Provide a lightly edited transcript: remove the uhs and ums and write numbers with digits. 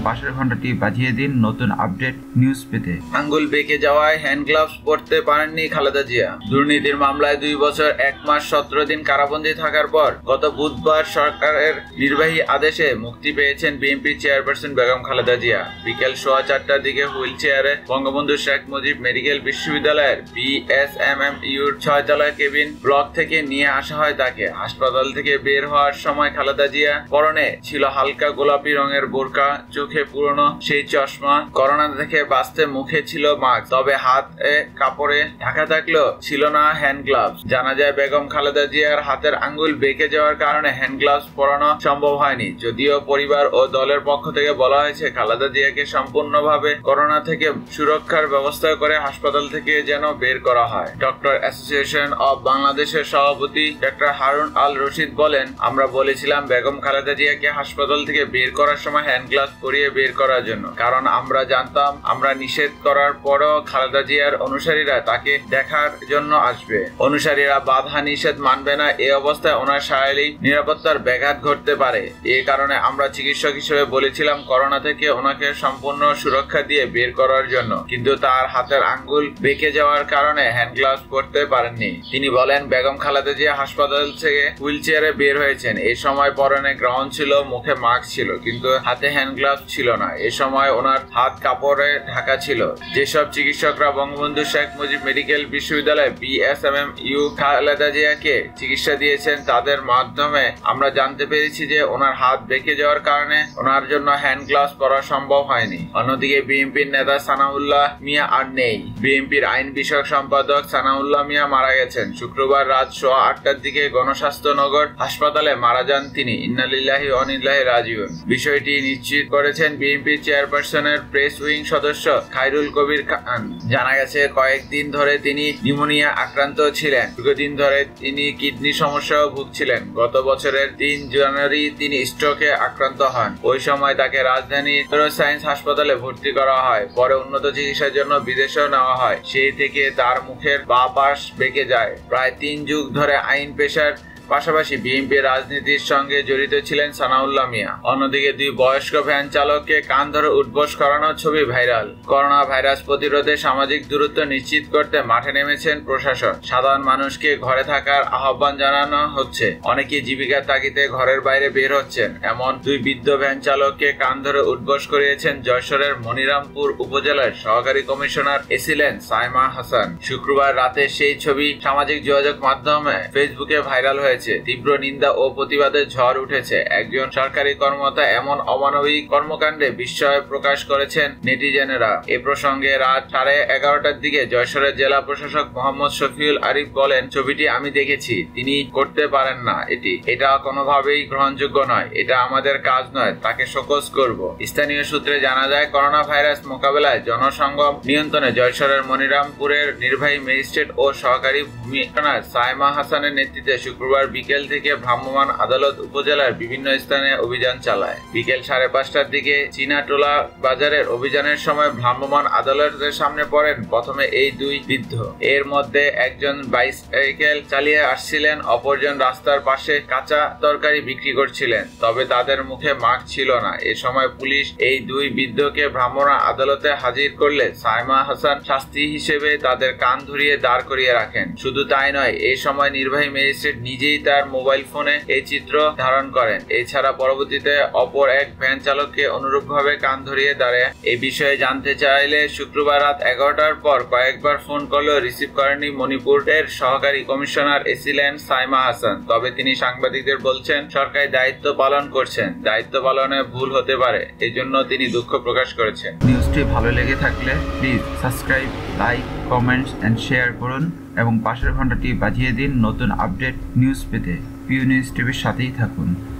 পাশের ঘন্টাটি বাজিয়ে দিন নতুন আপডেট নিউজ পেতে। আঙ্গুল বেঁকে যাওয়ায় হ্যান্ড গ্লাভস পরতে পারেননি খালেদা জিয়া। দুর্নীতির মামলায় 2 বছর 1 মাস 17 দিন কারাবন্দী থাকার পর গত বুধবার সরকারের নির্বাহী আদেশে মুক্তি পেয়েছেন বিএনপি চেয়ারপারসন বেগম খালেদা জিয়া। বিকেল 4:15টার দিকে হুইল চেয়ারে বঙ্গবন্ধু শেখ মুজিব মেডিকেল বিশ্ববিদ্যালয়ের বিএসএমএমইউর 6 তলার কেবিন ব্লক থেকে নিয়ে আসা হয় তাকে। হাসপাতাল থেকে বের হওয়ার সময় খালেদা জিয়া পরনে ছিল হালকা গোলাপি রঙের বোরকা, চোখে পুরনো সেই চশমা, করোনা থেকে বাঁচতে মুখে ছিল মাস্ক, তবে হাতে কাপড়ে ঢাকা থাকলেও ছিল না হ্যান্ড গ্লাভস। জানা যায় বেগম খালেদা জিয়ার হাতের আঙ্গুল বেঁকে যাওয়ার কারণে হ্যান্ড গ্লাভস পরানো সম্ভব হয়নি। যদিও পরিবার ও দলের পক্ষ থেকে বলা হয়েছে খালেদা জিয়াকে সম্পূর্ণভাবে করোনা থেকে সুরক্ষার ব্যবস্থা করে হাসপাতাল থেকে যেন বের করা হয়। ডক্টর অ্যাসোসিয়েশন অব বাংলাদেশের সভাপতি ডক্টর হারুন আল রশিদ বলেন, আমরা বলেছিলাম বেগম খালেদা জিয়াকে হাসপাতাল থেকে বের করার সময় হ্যান্ড গ্লাভস পরিয়ে বের করার জন্য, কারণ আমরা জানতাম আমরা নিষেধ করার পরও খালেদা জিয়ার অনুসারীরা তাকে দেখার জন্য আসবে। অনুসারীরা বাধা নিষেধ মানবে না, এই অবস্থায় ওনার শারীরিক নিরাপত্তার ব্যাঘাত ঘটতে পারে। এই কারণে আমরা চিকিৎসক হিসেবে বলেছিলাম করোনা থেকে ওনাকে সম্পূর্ণ সুরক্ষা দিয়ে বের করার জন্য, কিন্তু তার হাতের আঙ্গুল বেঁকে যাওয়ার কারণে হ্যান্ড গ্লাভস পরতে পারেননি। তিনি বলেন, বেগম খালেদা জিয়া হাসপাতাল থেকে হুইল চেয়ারে বের হয়েছেন। এই সময় পরনে গ্রাউন ছিল, মুখে মাস্ক ছিল, কিন্তু হাতে হ্যান্ড গ্লাভস ছিল না। এ সময় ওনার হাত কাপড়ে ঢাকা ছিল। যেসব চিকিৎসকরা বঙ্গবন্ধু শেখ মুজিব মেডিকেল বিশ্ববিদ্যালয় বিএসএমএমইউ খালেদা জিয়াকে চিকিৎসা দিয়েছেন তাদের মাধ্যমে আমরা জানতে পেরেছি যে ওনার হাত বেঁকে যাওয়ার কারণে ওনার জন্য হ্যান্ড গ্লাভস পরা সম্ভব হয়নি। অন্যদিকে বিএনপির নেতা সানাউল্লাহ মিয়া আর নেই। বিএনপির আইন বিষয়ক সম্পাদক সানাউল্লাহ মিয়া মারা গেছেন। শুক্রবার রাত 8:15টার দিকে গণস্বাস্থ্যনগর হাসপাতালে মারা যান তিনি। ইন্না লিল্লাহি ওয়া ইন্না ইলাইহি রাজিউন। বিষয়টি নিশ্চিত করেছেন বিএনপি চেয়ারপারসনের প্রেস উইং সদস্য খায়রুল কবির খান। জানা গেছে কয়েকদিন ধরে তিনি নিউমোনিয়া আক্রান্ত ছিলেন। দীর্ঘদিন ধরে তিনি কিডনি সমস্যাও ভুগছিলেন। গত বছরের 3 জানুয়ারি তিনি স্ট্রোকে আক্রান্ত হন। ওই সময় তাকে রাজধানী সায়েন্স হাসপাতালে ভর্তি করা হয়। পরে উন্নত চিকিৎসার জন্য বিদেশেও নেওয়া হয়। সেই থেকে তার মুখের বাঁ পাশ বেঁকে যায়। প্রায় 3 যুগ ধরে আইন পেশার পাশাপাশি বিএনপি রাজনীতির সঙ্গে জড়িত ছিলেন সানাউল্লাহ মিয়া। অন্যদিকে 2 বয়স্ক ভ্যান চালককে কান ধরে উঠবোস করানোর ছবি ভাইরাল। করোনা ভাইরাস প্রতিরোধে সামাজিক দূরত্ব নিশ্চিত করতে মাঠে নেমেছেন প্রশাসন। সাধারণ মানুষকে ঘরে থাকার আহ্বান জানানো হচ্ছে। অনেকে জীবিকার তাগিদে ঘরের বাইরে বের হচ্ছেন। এমন 2 বৃদ্ধ ভ্যান চালককে কান ধরে উঠবোস করিয়েছেন যশোরের মনিরামপুর উপজেলার সহকারী কমিশনার এসিলেন সাইমা হাসান। শুক্রবার রাতে সেই ছবি সামাজিক যোগাযোগ মাধ্যমে ফেসবুকে ভাইরাল হয়েছে। তীব্র নিন্দা ও প্রতিবাদের ঝড় উঠেছে। একজন সরকারি কর্মকর্তা এমন অমানবিক কর্মকাণ্ডে বিস্ময় প্রকাশ করেছেন নেটিজেনেরা। এ প্রসঙ্গে রাত 11:30টার দিকে যশোরের জেলা প্রশাসক মোহাম্মদ শফিউল আরিফ বলেন, ছবিটি আমি দেখেছি, তিনি করতে পারেন না। এটা কোনোভাবেই গ্রহণযোগ্য নয়। এটা আমাদের কাজ নয়, তাকে শোকজ করব। স্থানীয় সূত্রে জানা যায় করোনা ভাইরাস মোকাবেলায় জনসংগম নিয়ন্ত্রণে যশোরের মনিরামপুরের নির্বাহী ম্যাজিস্ট্রেট ও সহকারী ভূমি কমিশনার সাইমা হাসানের নেতৃত্বে শুক্রবার বিকেল থেকে ভ্রাম্যমাণ আদালত উপজেলার বিভিন্ন স্থানে অভিযান চালায়। বিকেল 5:30টার দিকে চীনাটোলা বাজারের অভিযানের সময় ভ্রাম্যমাণ আদালতের সামনে পড়েন প্রথমে এই 2 বৃদ্ধ। এর মধ্যে একজন বাইসাইকেল চালিয়ে আসছিলেন, অপরজন রাস্তার পাশে কাঁচা তরকারি বিক্রি করছিলেন, তবে তাদের মুখে মাস্ক ছিল না। এ সময় পুলিশ এই 2 বৃদ্ধকে ভ্রাম্যমাণ আদালতে হাজির করলে সাইমা হাসান শাস্তি হিসেবে তাদের কান ধরিয়ে দাঁড় করিয়ে রাখেন। শুধু তাই নয়, এই সময় নির্বাহী ম্যাজিস্ট্রেট নিজেই তার মোবাইল ফোনে এই চিত্র ধারণ করেন। এছাড়া পরবর্তীতে অপর এক ভ্যান চালককে অনুরূপভাবে কান ধরিয়ে দাঁড়ায়। এই বিষয়ে জানতে চাইলে শুক্রবার রাত 11টার পর কয়েকবার ফোন করলেও রিসিভ করেননি মণিপুরের সহকারী কমিশনার এসিলেন সাইমা হাসান। তবে তিনি সাংবাদিকদের বলছেন সরকারি দায়িত্ব পালন করছেন, দায়িত্ব পালনে ভুল হতে পারে, এই জন্য তিনি দুঃখ প্রকাশ করেছেন। নিউজটি ভালো লেগে থাকলে please subscribe, like, comments and share করুন এবং পাশের ঘন্টাটি বাজিয়ে দিন নতুন আপডেট নিউজ পেতে। পিউ নিউজ টিভির সাথেই থাকুন।